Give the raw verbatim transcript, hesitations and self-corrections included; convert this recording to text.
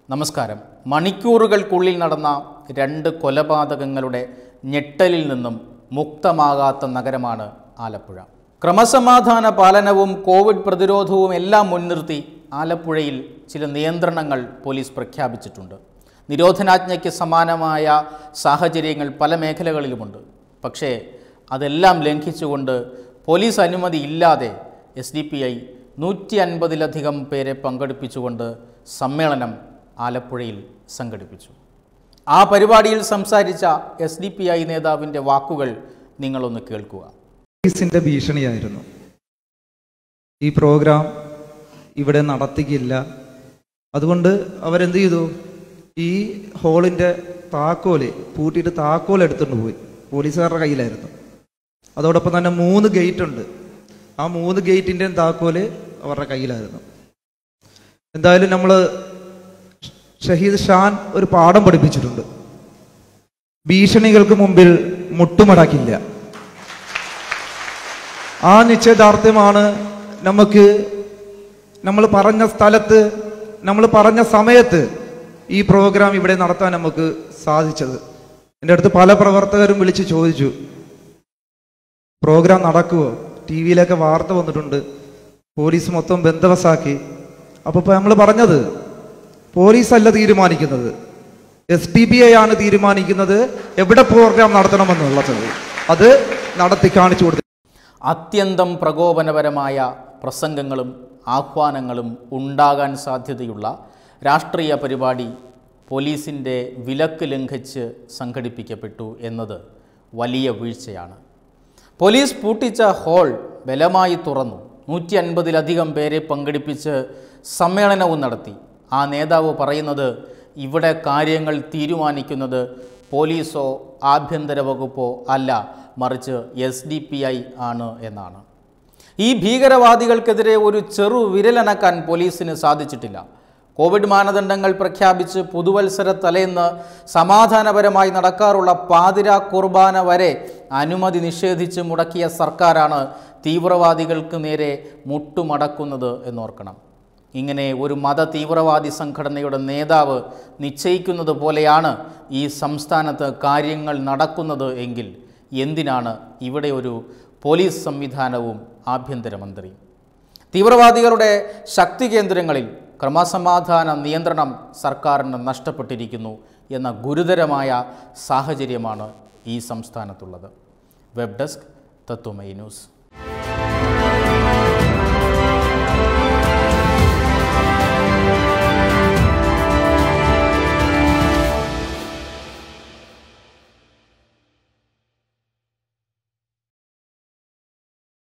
നമസ്കാരം. മണിക്കൂറുകൾക്കുള്ളിൽ നടന്ന രണ്ട് കൊലപാതകങ്ങളുടെ ഞെട്ടലിൽ നിന്നും മുക്തമാകാത്ത നഗരമാണ് ആലപ്പുഴ. ക്രമസമാധാന പാലനവും കോവിഡ് പ്രതിരോധവും എല്ലാം മുൻനിർത്തി ആലപ്പുഴയിൽ ചില നിയന്ത്രണങ്ങൾ പോലീസ് പ്രഖ്യാപിച്ചിട്ടുണ്ട്. നിരോധനാജ്ഞയ്ക്ക് സമാനമായ സാഹചര്യങ്ങൾ പല മേഖലകളിലുമുണ്ട്. പക്ഷേ അതെല്ലാം ലംഘിച്ചുകൊണ്ട് പോലീസ് അനുമതി ഇല്ലാതെ എസ് ഡി പി ഐ നൂറ്റി അൻപതിലധികം പേരെ പങ്കെടുപ്പിച്ചുകൊണ്ട് സമ്മേളനം ആലപ്പുഴയിൽ സംഘടിപ്പിച്ചു. ആ പരിപാടിയിൽ സംസാരിച്ച എസ് ഡി പി ഐ നേതാവിൻ്റെ വാക്കുകൾ നിങ്ങളൊന്ന് കേൾക്കുക. പോലീസിൻ്റെ ഭീഷണിയായിരുന്നു. ഈ പ്രോഗ്രാം ഇവിടെ നടത്തിക്കില്ല. അതുകൊണ്ട് അവരെന്ത് ചെയ്തു? ഈ ഹോളിൻ്റെ താക്കോല് പൂട്ടിയിട്ട് താക്കോൽ എടുത്തുകൊണ്ട് പോയി. പോലീസുകാരുടെ കയ്യിലായിരുന്നു. അതോടൊപ്പം തന്നെ മൂന്ന് ഗേറ്റ് ഉണ്ട്. ആ മൂന്ന് ഗേറ്റിൻ്റെയും താക്കോല് അവരുടെ കയ്യിലായിരുന്നു. എന്തായാലും നമ്മൾ ഷഹീദ് ഷാൻ ഒരു പാഠം പഠിപ്പിച്ചിട്ടുണ്ട്. ഭീഷണികൾക്ക് മുമ്പിൽ മുട്ടുമടക്കില്ല. ആ നിശ്ചയദാർഢ്യമാണ് നമുക്ക് നമ്മൾ പറഞ്ഞ സ്ഥലത്ത് നമ്മൾ പറഞ്ഞ സമയത്ത് ഈ പ്രോഗ്രാം ഇവിടെ നടത്താൻ നമുക്ക് സാധിച്ചത്. എൻ്റെ അടുത്ത് പല പ്രവർത്തകരും വിളിച്ച് ചോദിച്ചു, പ്രോഗ്രാം നടക്കുമോ? ടി വിയിലൊക്കെ വാർത്ത വന്നിട്ടുണ്ട്, പോലീസ് മൊത്തം ബന്ദോബസ്താക്കി. അപ്പോൾ ഇപ്പോൾ നമ്മൾ പറഞ്ഞത് പോലീസല്ല തീരുമാനിക്കുന്നത്, എസ് ഡി പി ഐ ആണ് തീരുമാനിക്കുന്നത് എവിടെ പ്രോഗ്രാം നടത്തണമെന്നുള്ളത്. അത് നടത്തി കാണിച്ചു കൊടുത്തു. അത്യന്തം പ്രകോപനപരമായ പ്രസംഗങ്ങളും ആഹ്വാനങ്ങളും ഉണ്ടാകാൻ സാധ്യതയുള്ള രാഷ്ട്രീയ പരിപാടി പോലീസിൻ്റെ വിലക്ക് ലംഘിച്ച് സംഘടിപ്പിക്കപ്പെട്ടു എന്നത് വലിയ വീഴ്ചയാണ്. പോലീസ് പൂട്ടിച്ച ഹാൾ ബലമായി തുറന്നു. നൂറ്റി അൻപതിലധികം പേരെ പങ്കെടുപ്പിച്ച് സമ്മേളനവും നടത്തി. ആ നേതാവ് പറയുന്നത് ഇവിടെ കാര്യങ്ങൾ തീരുമാനിക്കുന്നത് പോലീസോ ആഭ്യന്തര വകുപ്പോ അല്ല, മറിച്ച് എസ് ഡി പി ഐ ആണ് എന്നാണ്. ഈ ഭീകരവാദികൾക്കെതിരെ ഒരു ചെറു വിരലനക്കാൻ പോലീസിന് സാധിച്ചിട്ടില്ല. കോവിഡ് മാനദണ്ഡങ്ങൾ പ്രഖ്യാപിച്ച് പുതുവത്സര തലേന്ന് സമാധാനപരമായി നടക്കാറുള്ള പാതിരാ കുർബാന വരെ അനുമതി നിഷേധിച്ച് മുടക്കിയ സർക്കാരാണ് തീവ്രവാദികൾക്ക് നേരെ മുട്ടുമടക്കുന്നത് എന്നോർക്കണം. ഇങ്ങനെ ഒരു മത തീവ്രവാദി സംഘടനയുടെ നേതാവ് നിശ്ചയിക്കുന്നത് പോലെയാണ് ഈ സംസ്ഥാനത്ത് കാര്യങ്ങൾ നടക്കുന്നത് എങ്കിൽ എന്തിനാണ് ഇവിടെ ഒരു പോലീസ് സംവിധാനവും ആഭ്യന്തരമന്ത്രി? തീവ്രവാദികളുടെ ശക്തി കേന്ദ്രങ്ങളിൽ ക്രമസമാധാന നിയന്ത്രണം സർക്കാരിന് നഷ്ടപ്പെട്ടിരിക്കുന്നു എന്ന ഗുരുതരമായ സാഹചര്യമാണ് ഈ സംസ്ഥാനത്തുള്ളത്. Web desk, Tatwamayi news.